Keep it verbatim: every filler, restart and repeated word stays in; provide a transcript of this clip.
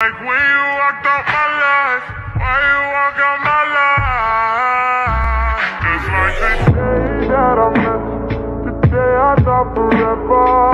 Like when you walked out my life, why you walk out my life? It's like the day that I met you, the day I thought forever.